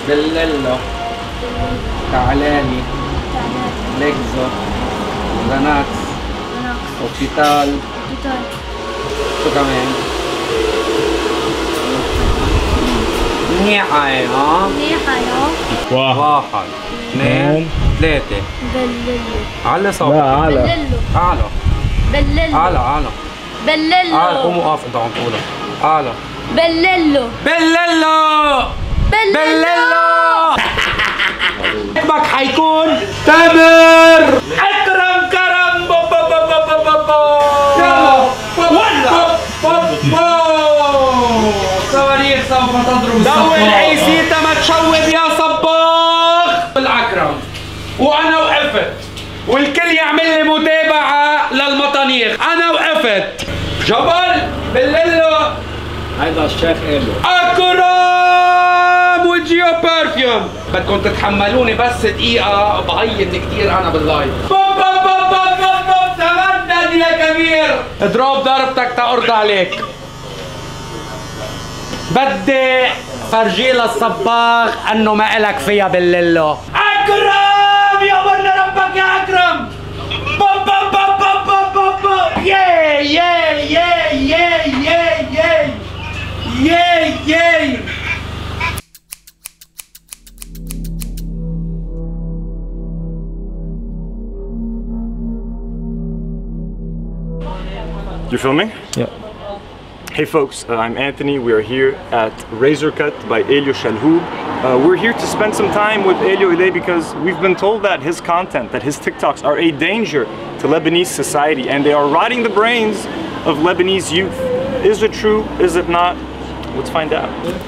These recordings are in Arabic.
بليلو، تعالالي، ليكزو، زاناكس، اوبيتال، شو كمان؟ منيحة ها؟ منيحة يا واحد اثنين ثلاثة. بللو. على صوتك. لا على. بللو. أعلى. بللو. أعلى. بللو. أعلى قوموا وقف أنت عم تقولها. أعلى. بللو. بللو. بللو. اسمك حيكون تامر. أكرم كرم. يلا. صواريخ سوف تضرب الصباغ. دور عيسيتا ما تشوب يا صباغ. بالأكرم وأنا وقفت والكل يعمل لي متابعة للمطانيخ. أنا وقفت جبل بللو. هيدا الشيخ إله أكرم والجيو برفيوم. بدكم تتحملوني بس دقيقة بعيط كثير أنا باللايف. تمدد يا كبير. اضرب ضربتك تأرضى عليك. بدي فرجي للصباغ انه ما إلك فيها بللو. اكرم يا ورنا ربك يا اكرم. بوب بوب بوب بوب بوب بوب. ياي ياي ياي ياي ياي ياي ياي ياي. You filming? Yeah. Hey folks, I'm Anthony. We are here at Razor Cut by Elio Shalhoub. We're here to spend some time with Elio today because we've been told that his content, that his TikToks are a danger to Lebanese society and they are rotting the brains of Lebanese youth. Is it true? Is it not? Let's find out.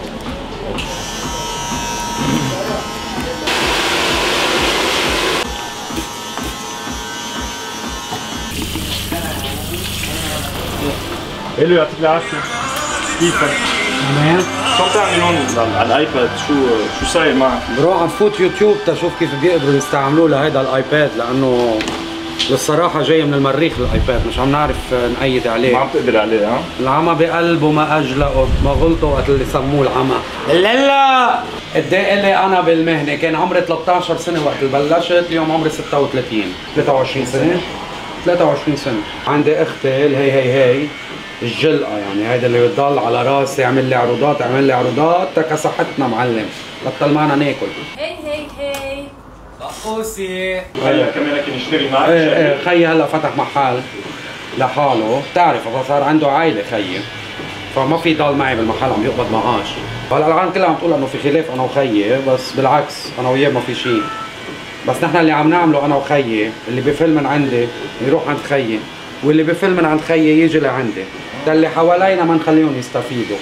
الو يعطيك العافية. كيفك؟ تمام. شو عم تعمل هون على الايباد؟ شو صاير معك؟ بروح عم فوت يوتيوب تشوف كيف بيقدروا يستعملوه لهيدا الايباد لانه للصراحة جاي من المريخ الايباد مش عم نعرف نقيد عليه. ما عم تقدر عليه ها؟ العمى بقلبه ما اجلقه ما غلطه وقت اللي سموه العمى. لا قد ايه الي انا بالمهنة كان عمري 13 سنة وقت اللي بلشت. اليوم عمري 36 23 سنة 23 سنة. عندي اختي اللي هي الجلقة يعني هيدا اللي بتضل على راسي يعمل لي عروضات تكا صحتنا معلم بطل معنا ناكل. هي رقوسي. هلا كمان لكن يشتري معك. ايه خيي هلا فتح محل لحاله بتعرف صار عنده عائلة خيي فما في ضل معي بالمحل عم يقبض معاش. هلا العالم كلها عم تقول انه في خلاف انا وخيي بس بالعكس انا وياه ما في شيء. بس نحن اللي عم نعمله انا وخيي اللي بفل من عندي يروح عند خيي واللي بفل من عند خيي يجي لعندي. ده اللي حوالينا ما نخليهم يستفيدوا.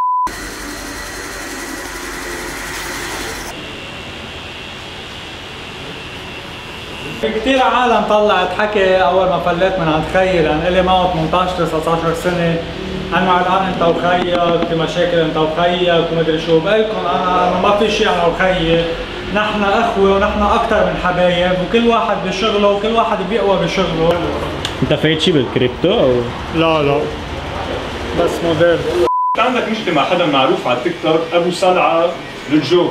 في كثير عالم طلعت حكي اول ما فليت من عند خيي لان الي معه 18 19 سنه انه الان انت وخيك في مشاكل انت وخيك ومدري شو. بقول لكم انا انه ما في شيء انا وخيي. نحن اخوه ونحن اكثر من حبايب وكل واحد بشغله وكل واحد بيقوى بشغله. انت فايت شي بالكريبتو او؟ لا بس موديل. عندك مشكلة مع حدا معروف على التيك توك ابو صلعة للجو.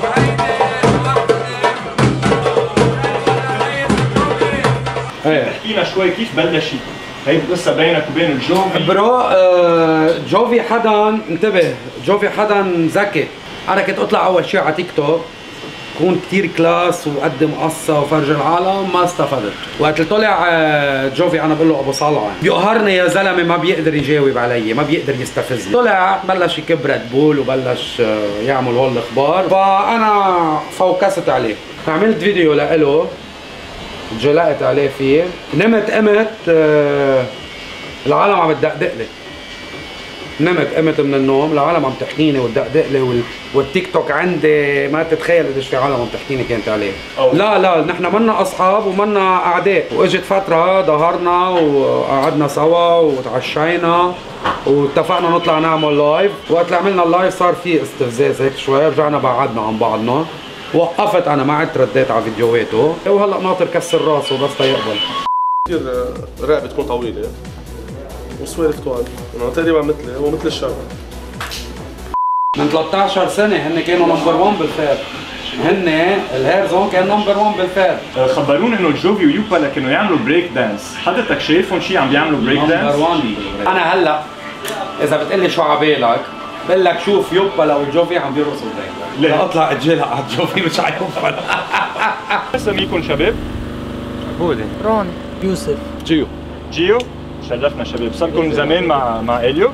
احكينا شوي كيف بلشت هي القصة بينك وبين الجوفي؟ برو جوفي حدا انتبه جوفي حدا ذكي. انا كنت اطلع اول شيء على تيك توك كون كثير كلاس وقدم قصة وفرج العالم ما استفدت. وقت اللي طلع جوفي انا بقول له ابو صلعة بيقهرني يا زلمه ما بيقدر يجاوب علي ما بيقدر يستفزني. طلع بلش يكب ريد بول وبلش يعمل هول الاخبار فانا فوكست عليه. عملت فيديو لإله جلقت عليه فيه نمت قمت العالم عم تدقدق لي. قمت من النوم العالم عم تحكيني وتدقدق لي والتيك توك عندي ما تتخيل قديش في عالم عم تحكيني كانت عليه. لا نحن منا اصحاب ومنا اعداء. واجت فتره ظهرنا وقعدنا سوا وتعشينا واتفقنا نطلع نعمل لايف. وقت اللي عملنا اللايف صار في استفزاز هيك شوي رجعنا بعدنا عن بعضنا. وقفت انا ما عدت رديت على فيديوهاته وهلا ناطر كسر راسه بس تيقبل. كثير رقبه تكون طويله وسوالف طوال انه تقريبا مثلي هو مثل الشرع. من 13 سنه هن كانوا نمبر 1 بالفاب. هن الهير زون كان نمبر 1 بالفاب. خبرونا انه جوفي ويوبا كانوا يعملوا بريك دانس، حضرتك شايفهم شيء عم بيعملوا بريك دانس؟ نمبر 1. انا هلا اذا بتقلي شو عبالك بقول لك شوف يوبا وجوفي عم بيرقصوا بريك. ليه؟ اطلع اجلها على جوفي مش على يوبا. اساميكم شباب؟ بودي روني يوسف جيو، شرفنا شباب، صار لكم زمان مع اليو؟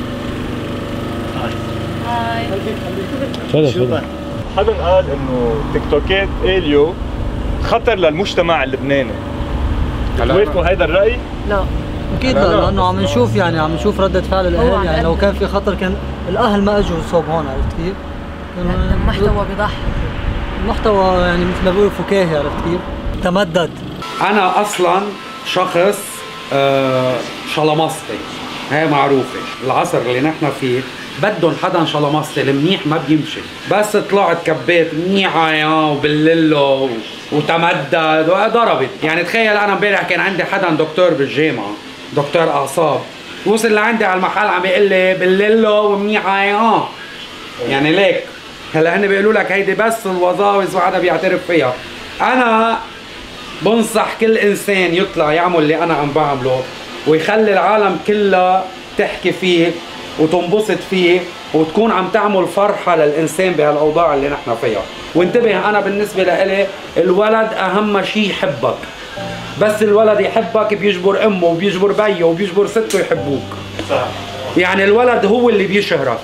هاي تفضل. حدا قال انه تيك توكات اليو خطر للمجتمع اللبناني. توافقوا هيدا الرأي؟ لا اكيد لا، لانه عم نشوف ردة فعل الاهل. يعني لو كان في خطر كان الاهل ما اجوا صوب هون، عرفت كيف؟ المحتوى بيضحك، المحتوى يعني مثل ما بيقولوا فكاهي، عرفت كيف؟ تمدد. انا اصلا شخص شلمسطي، هي معروفه. العصر اللي نحن فيه بدهم حدا شلمسطي، المنيح ما بيمشي. بس طلعت كبيت منيحه يا وبلله وتمدد وضربت. يعني تخيل انا امبارح كان عندي حدا دكتور بالجامعه، دكتور اعصاب، وصل لعندي على المحل عم يقول لي بلله ومنيحه يا. يعني ليك هلا هن بيقولوا لك هيدي بس الوظائف وحدا بيعترف فيها. انا بنصح كل انسان يطلع يعمل اللي انا عم بعمله ويخلي العالم كلها تحكي فيه وتنبسط فيه وتكون عم تعمل فرحة للإنسان بهالأوضاع اللي نحن فيها. وانتبه، أنا بالنسبة لإلي الولد أهم شيء يحبك. بس الولد يحبك بيجبر أمه وبيجبر بيه وبيجبر سته يحبوك. يعني الولد هو اللي بيشهرك.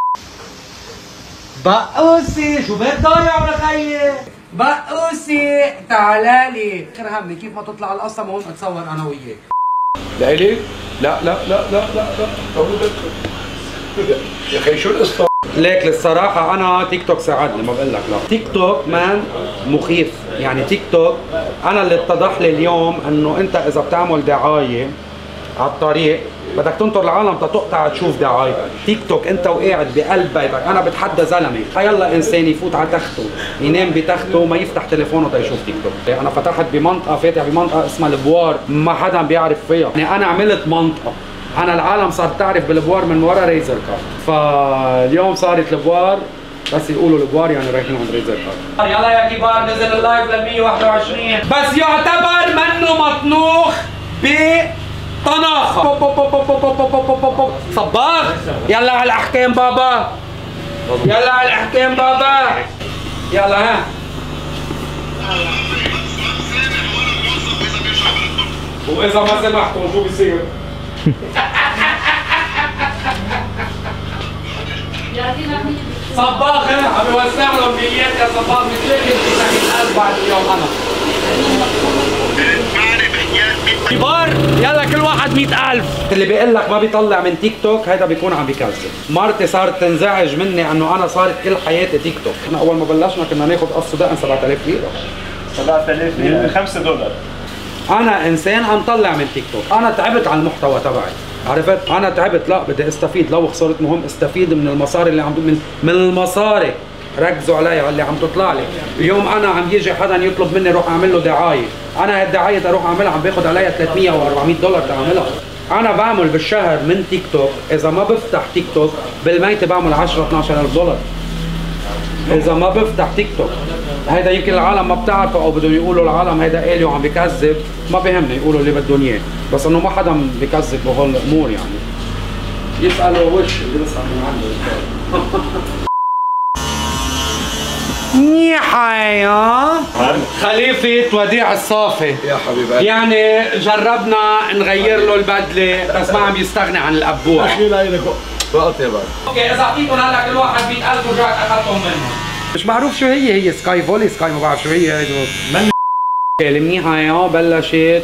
بقوسي شو بدك ضايع ولا خيي؟ بقوسي تعالالي خير همي كيف ما تطلع القصة هون اتصور أنا وياك. لإلي؟ لا لا لا لا لا لا يا اخي شو القصة؟ ليك للصراحة أنا تيك توك ساعدني، ما بقول لك لا. تيك توك مان مخيف. يعني تيك توك أنا اللي اتضح لي اليوم إنه أنت إذا بتعمل دعاية على الطريق بدك تنطر العالم تقطع تشوف دعايتك. تيك توك أنت وقاعد بقلب بيتك. أنا بتحدى زلمة يلا إنسان يفوت على تخته ينام بتخته ما يفتح تليفونه تيشوف تيك توك. أنا فتحت بمنطقة، فاتح بمنطقة اسمها البوار ما حدا بيعرف فيها. يعني أنا عملت منطقة، أنا العالم صارت تعرف بالبوار من ورا ريزر كارد. فاليوم صارت البوار بس يقولوا البوار يعني رايحين عند ريزر كارد. يلا يا كبار نزل اللايف لل 121 بس يعتبر منه مطنوخ بطناخة. صباغ يلا على الأحكام بابا، يلا على الأحكام بابا، يلا ها. وإذا ما سمحتوا شو بيصير؟ صباغ عم يوزع لهم ميات يا صباغ بتلاقي 90,000 بعد اليوم. انا كبار يلا كل واحد 100,000. اللي بيقول لك ما بيطلع من تيك توك هذا بيكون عم بيكذب. مرتي صارت تنزعج مني انه انا صارت كل حياتي تيك توك. احنا اول ما بلشنا كنا ناخذ قص دقن 7,000 ليره. 7,000 ليره $5. انا انسان عم طلع من تيك توك، انا تعبت على المحتوى تبعي، عرفت؟ انا تعبت، لا بدي استفيد، لو خسرت مهم استفيد من المصاري اللي عم من المصاري. ركزوا علي اللي عم تطلع لي. اليوم انا عم يجي حدا يطلب مني اروح اعمل له دعايه، انا هالدعايه اروح اعملها عم باخذ عليها 300 و $400 تعملها. انا بعمل بالشهر من تيك توك اذا ما بفتح تيك توك بالميت بعمل 10-12,000 دولار اذا ما بفتح تيك توك. هيدا يمكن العالم ما بتعرفه او بدهم يقولوا العالم هيدا اليو عم بكذب، ما بيهمني يقولوا اللي بدهم اياه، بس انه ما حدا بكذب بهول الامور. يعني يسالوا وش اللي بيسال من عنده. منيحة يا خليفة وديع الصافي يا حبيبي. يعني جربنا نغير له البدلة بس ما عم يستغني عن الأبوع. وقت يا بابا. اوكي إذا أعطيكم هلا كل واحد 100,000 ورجعت أخذتهم منهم. مش معروف شو هي سكاي فولي سكاي ما بعرف شو هي هيدو. المنيحة يا بلشت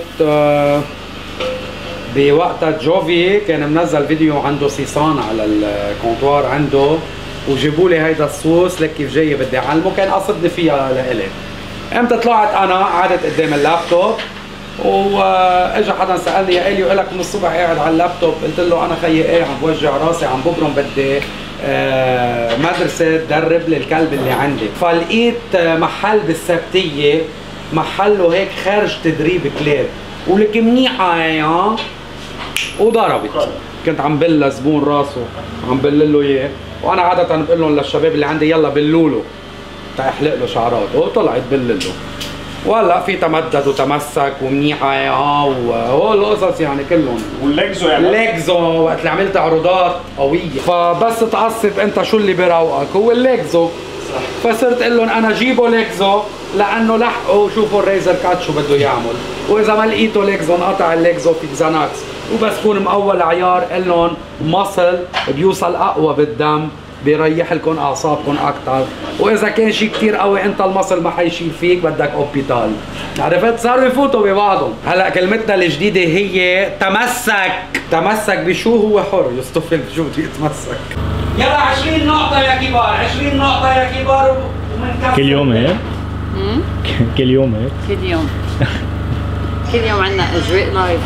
بوقتها جوفي كان منزل فيديو عنده صيصان على الكونتوار عنده وجيبوا لي هيدا الصوص لك كيف جاي بدي اعلمه، كان قصدني فيها لإلي. امتى طلعت انا قعدت قدام اللابتوب واجى حدا سالني يا اليو لك من الصبح قاعد على اللابتوب؟ قلت له انا خيي ايه عم بوجع راسي عم ببرم بدي مدرسه تدرب لي الكلب اللي عندي. فلقيت محل بالسبتيه محله هيك خارج تدريب كلاب ولك منيحه يا وضربت. كنت عم بل زبون راسه عم بل له اياه، وانا عاده بقول لهم للشباب اللي عندي يلا بلوا له تحلق له شعراته، وطلعت بل له. وهلا في تمدد وتمسك ومنيحه وهول القصص يعني كلهم. والليجزو يعني الليجزو وقت اللي عملت عروضات قويه، فبس تعصب انت شو اللي بروقك هو الليجزو. فصرت اقول لهم انا جيبوا ليجزو لانه لحقوا شوفوا الريزر كات شو بده يعمل، واذا ما لقيتوا ليجزو انقطع الليجزو في زاناكس، وبس كون مقول عيار قل لهم مصل بيوصل اقوى بالدم بيريح لكم اعصابكم اكثر، واذا كان شيء كثير قوي انت المصل ما حيشيل فيك بدك اوبيتال. عرفت؟ صاروا يفوتوا ببعضهم. هلا كلمتنا الجديده هي تمسك. تمسك بشو هو حر يصطفل بشو بده يتمسك. يلا 20 نقطة يا كبار، 20 نقطة يا كبار ومنكسر. كل يوم هيك؟ كل يوم هيك؟ كل يوم كل يوم عندنا اجواء لايف.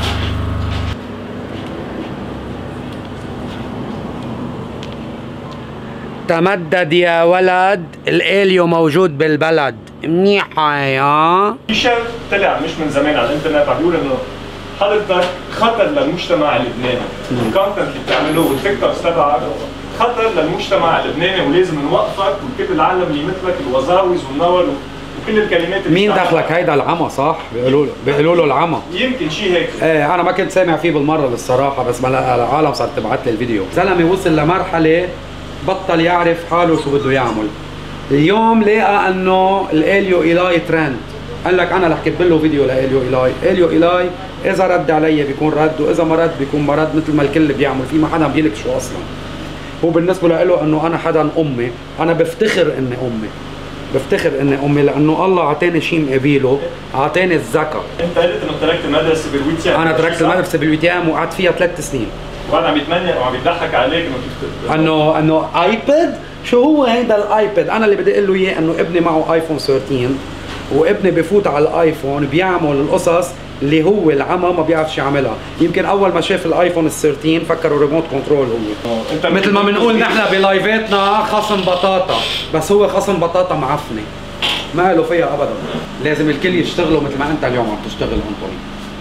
تمدد يا ولد، الاليو موجود بالبلد. منيحة يا في شيء طلع مش من زمان على الانترنت عم بيقول انه حضرتك خطر للمجتمع اللبناني، الكونتنت اللي بتعملوه والتيك توك تبعك خطر للمجتمع اللبناني ولازم نوقفك وكل العالم اللي مثلك الوزاوز والنور وكل الكلمات اللي مين دخلك هيدا العمى صح؟ بيقولوا له العمى. يمكن شيء هيك. ايه انا ما كنت سامع فيه بالمرة للصراحة، بس ما العالم صارت تبعت لي الفيديو. زلمة وصل لمرحلة بطل يعرف حاله شو بده يعمل. اليوم لقى انه الاليو ايلاي ترند، قال لك انا رح كتب له فيديو لاليو ايلاي. اليو ايلاي اذا رد علي بيكون رد، واذا ما رد بيكون ما رد، مثل ما الكل بيعمل، في ما حدا بيلك شو اصلا. هو بالنسبه له انه انا حدا امي، انا بفتخر اني امي، بفتخر اني امي لانه الله اعطاني شيء مقابله، اعطاني الذكاء. انت قلت انه تركت المدرسه بالويتيام. انا تركت المدرسه بالويتيام وقعدت فيها 3 سنين. وهذا عم يتمنى وعم يضحك عليك انه كيف انه ايباد. شو هو هيدا الايباد؟ انا اللي بدي اقول له اياه انه ابني معه ايفون 13، وابني بفوت على الايفون بيعمل القصص اللي هو العمى ما بيعرفش يعملها. يمكن اول ما شاف الايفون ال 13 فكروا ريموت كنترول هو. مثل ما بنقول نحن بلايفاتنا خصم بطاطا، بس هو خصم بطاطا معفنه ما له فيها ابدا. لازم الكل يشتغلوا مثل ما انت اليوم عم تشتغل انطوني.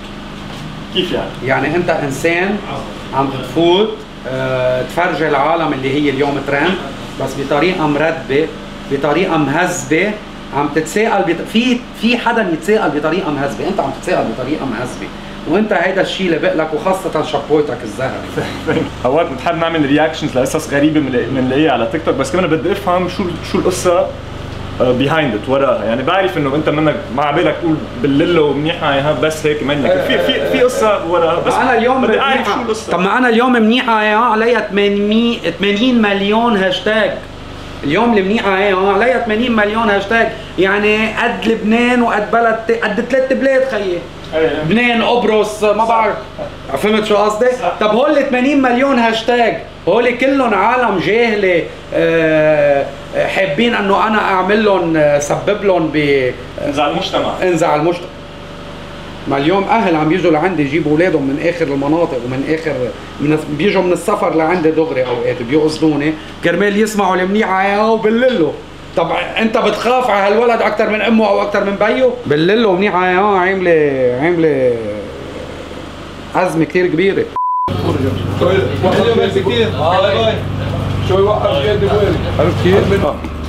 كيف يعني؟ يعني انت انسان عم تفوت تفرجي العالم اللي هي اليوم ترند، بس بطريقه مرتبه، بطريقه مهذبه، عم تتساءل في حدا يتساءل بطريقه مهذبه، انت عم تتساءل بطريقه مهذبه، وانت هيدا الشيء اللي بقلك، وخاصه شبوتك الذهبي. اوقات بنحب نعمل رياكشنز لقصص غريبه بنلاقيها على تيك توك، بس كمان بدي افهم شو القصه بيهايند ات وراها. يعني بعرف انه انت منك ما عبالك تقول بالليله ومنيحه يا بس هيك منك في قصه وراها، بس انا اليوم بدي اعرف شو القصه. طب ما انا اليوم منيحه يا عليها 80 مليون هاشتاج. اليوم المنيحه هي عليها 80 مليون هاشتاج، يعني قد لبنان وقد بلد، قد 3 بلاد خيي. لبنان، قبرص، ما بعرف. فهمت شو قصدي؟ طب هول 80 مليون هاشتاج هول كلهم عالم جاهله حابين انه انا اعمل لهم سبب لهم انزع المجتمع. انزع المجتمع. ما اليوم اهل عم يجوا لعندي يجيبوا اولادهم من اخر المناطق ومن اخر بيجوا من السفر لعندي دغري، اوقات بيقصدوني كرمال يسمعوا المنيحه وبلله. طب انت بتخاف على هالولد اكثر من امه او اكثر من بيه؟ بلله منيحه عامله ازمه كثير كبيره. شو يوقف يدي وين؟ عرفت كيف؟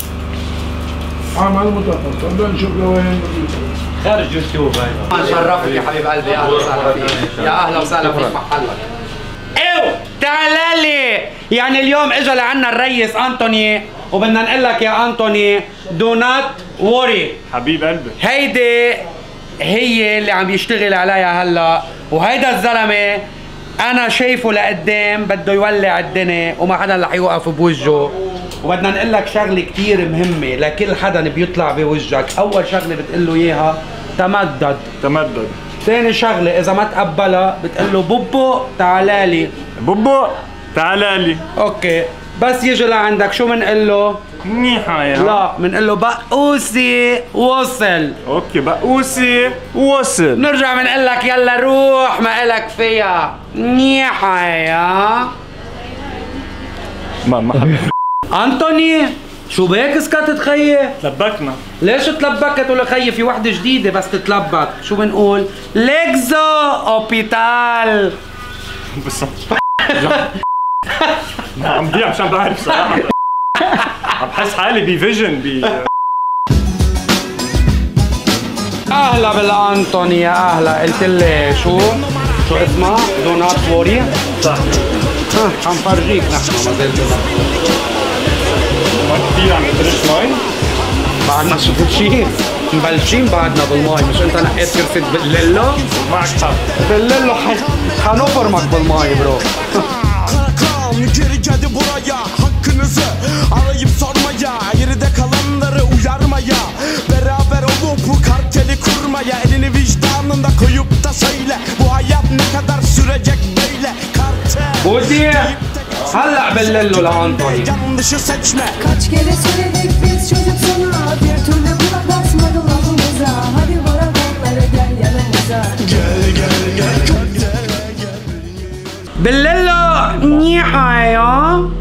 عمل متخصص، بدنا نشوف لوين خارج يوتيوب. هاي شرفك يا حبيب قلبي، اهلا وسهلا فيك. يا اهلا وسهلا فيك محلك. ايوه تعال لي. يعني اليوم اجى لعنا الرئيس انطوني، وبدنا نقول لك يا انطوني دو نوت وري حبيب قلبي. هيدي هي اللي عم يشتغل عليها هلا، وهيدا الزلمه انا شايفه لقدام بده يولع الدنيا وما حدا رح يوقف بوجهه. وبدنا نقول لك شغله كثير مهمه لكل حدا بيطلع بوجهك. اول شغله بتقول له اياها تمدد. تمدد. ثاني شغله اذا ما تقبلها بتقول له بوبو تعالالي. بوبو تعالالي. اوكي، بس يجي لعندك شو بنقول له؟ منيحه يا لا بنقول له بقوسي وصل. اوكي بقوسي وصل. نرجع بنقول لك يلا روح ما إلك فيها. منيحه يا ما حد. انطوني شو بك سكتت خيي؟ تلبكنا. ليش تلبكت ولا خيي؟ في وحده جديده بس تتلبك. شو بنقول؟ ليكزو اوبيتال. بس عم بيع مشان بعرف صراحة. عم بحس حالي بفيجن اهلا بالانطوني يا اهلا. قلت لي شو اسمها؟ دونات فوري؟ صح. عم فرجيك نحن ما زلت ما كثير عم ترش مي. بعدنا شفت شيء مبلشين بعدنا بالماي. مش انت نقيت كرسي بليلو؟ معك حق. بليلو حنفرمك بالماي برو. Geri geldi buraya hakkınızı arayıp sormaya, geride kalanları uyarmaya, beraber olup bu karteli kurmaya, elini vicdanında koyup da söyle bu hayat ne kadar sürecek böyle. Kartel بودي هلا بللو لانطوني. yanlışı seçme. Kaç kere söyledik biz çocuk sana, bir türlü kulak asmadı lafımıza. Hadi bırak onları gel yanımıza. Gel بللو منيحة يا